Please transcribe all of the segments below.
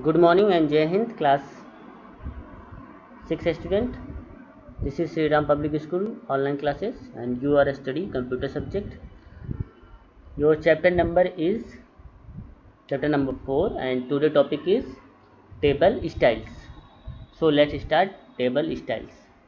Good morning and Jai Hind, class 6 student. This is Sri Ram Public School online classes and you are studying computer subject. Your chapter number is chapter number 4 and today topic is table styles. So let's start table styles.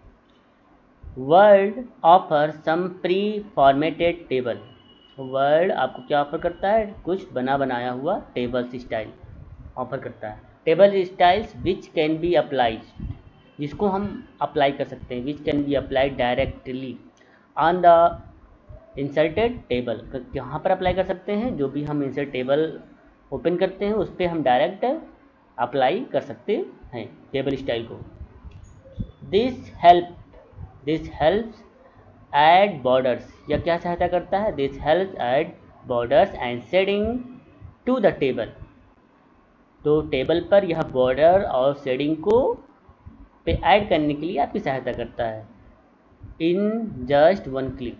Word offers some pre-formatted table. Word आपको क्या offer करता है? कुछ बना बनाया हुआ tables style offer करता है. Table styles which can be applied, जिसको हम अप्लाई कर सकते हैं. Which can be applied directly on the inserted table. कहाँ पर अप्लाई कर सकते हैं? जो भी हम इंसर्ट टेबल ओपन करते हैं उस पर हम डायरेक्ट अप्लाई कर सकते हैं टेबल स्टाइल को. This helps add borders. यह क्या सहायता करता है? This helps add borders and shading to the table. तो टेबल पर यह बॉर्डर और शेडिंग को पे ऐड करने के लिए आपकी सहायता करता है in just one click.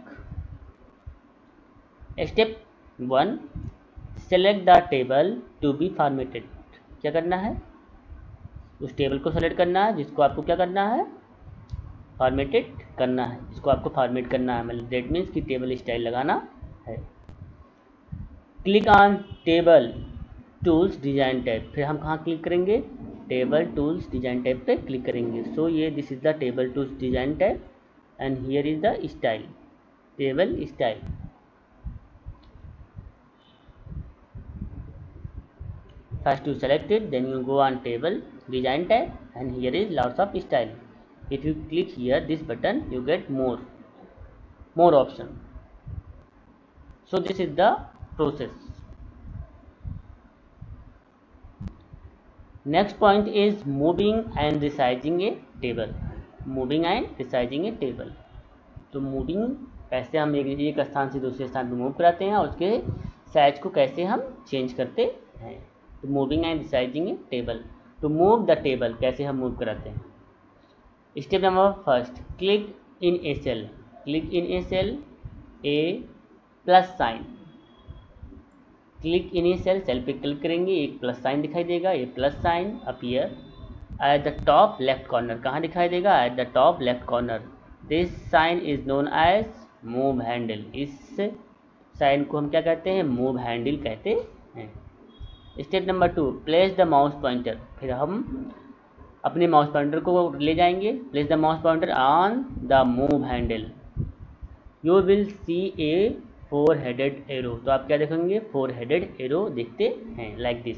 Step 1, select the table to be formatted. क्या करना है? उस टेबल को सेलेक्ट करना है जिसको आपको क्या करना है? फॉर्मेटेड करना है, जिसको आपको फॉर्मेट करना है. मतलब दैट मीन्स कि टेबल स्टाइल लगाना है. Click on table tools design tab. फिर हम कहाँ क्लिक करेंगे? टेबल टूल्स डिजाइन टैब पे क्लिक करेंगे. सो ये this is the table tools design tab and here is the style, table style. First you select it, then you go on table design tab and here is lots of style. If you click here this button you get more option. So this is the process. Next point is moving and resizing a table. Moving and resizing a table. तो moving कैसे हम एक स्थान से दूसरे स्थान पर move कराते हैं और उसके साइज को कैसे हम चेंज करते हैं. तो moving and resizing a table. To move the table, कैसे हम मूव कराते हैं. Step number first, click in a cell. Click in a cell, a plus sign. Click in a cell, cell पे क्लिक करेंगे, एक प्लस साइन दिखाई देगा. ये plus sign appear at the top left corner. कहाँ दिखाई देगा? At the top left corner. This sign is known as move handle. इस साइन को हम क्या कहते हैं? मूव हैंडल कहते हैं. Step number 2, place the mouse pointer. फिर हम अपने माउस पॉइंटर को ले जाएंगे. Place the mouse pointer on the move handle. You will see a 4 headed arrow. तो आप क्या देखेंगे? 4 हेडेड एरो देखते हैं, like this.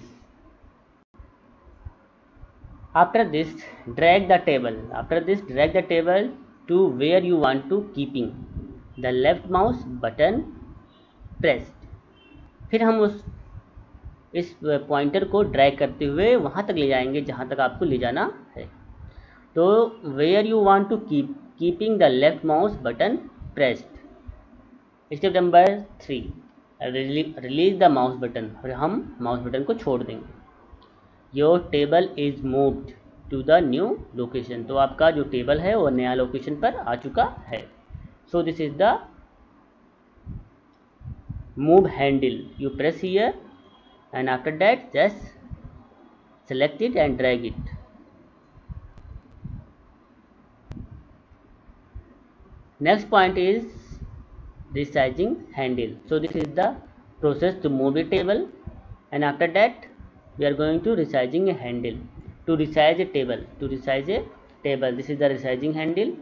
After this drag the table. After this drag the table to where you want to keeping the left mouse button pressed. फिर हम इस pointer को ड्रैग करते हुए वहाँ तक ले जाएंगे जहाँ तक आपको ले जाना है. तो where you want to keeping the left mouse button pressed. Step number 3, release the mouse button. और हम माउस बटन को छोड़ देंगे. Your table is moved to the new location. तो आपका जो टेबल है वो नया लोकेशन पर आ चुका है. So this is the move handle. You press here and after that just select it and drag it. Next point is resizing handle. So this is the process to move a table and after that we are going to resizing a handle. To resize a table, this is the resizing handle.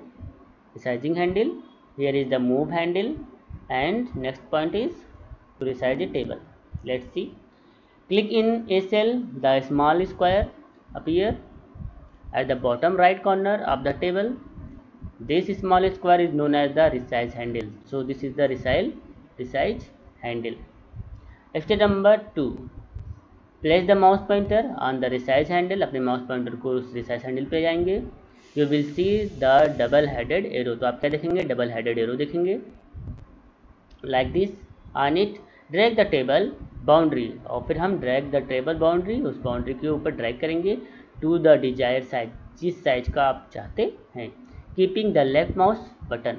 Here is the move handle and next point is to resize a table. Let's see. Click in a cell, the small square appear at the bottom right corner of the table. This small square is known as the resize handle. So this is the resize handle. Step number 2, place the mouse pointer on the resize handle. अपने mouse pointer को उस resize handle पे जाएंगे. You will see the double headed arrow. तो आप क्या देखेंगे? double headed arrow देखेंगे, like this. On it drag the table boundary. और फिर हम ड्रैग द टेबल बाउंड्री, उस बाउंड्री के ऊपर ड्रैग करेंगे टू द डिजायर साइज, जिस साइज का आप चाहते हैं. Keeping the left mouse button.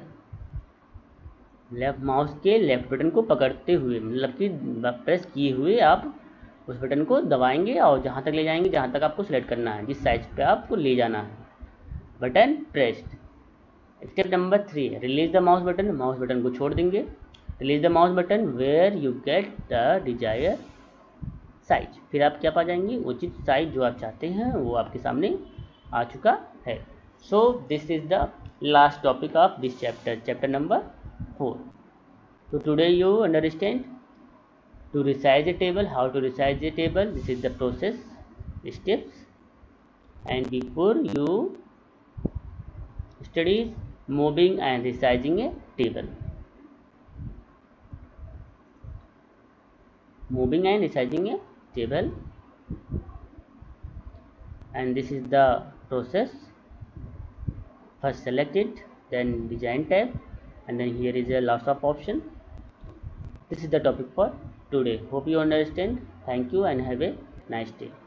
Left mouse के लेफ्ट बटन को पकड़ते हुए, मतलब कि प्रेस किए हुए आप उस बटन को दबाएंगे और जहाँ तक ले जाएंगे जहाँ तक आपको सिलेक्ट करना है, जिस साइज पे आपको ले जाना है। Button pressed. Step number 3, release the mouse button. Mouse button को छोड़ देंगे। Release the mouse button where you get the desire size. फिर आप क्या पा जाएंगे, उचित साइज जो आप चाहते हैं वो आपके सामने आ चुका है। So this is the last topic of this chapter, chapter number 4. So today you understand to resize a table, how to resize a table. This is the process steps, and before you study moving and resizing a table, moving and resizing a table, and this is the process. First select it, then design tab, and then here is a lots of option. This is the topic for today. Hope you understand. Thank you and have a nice day.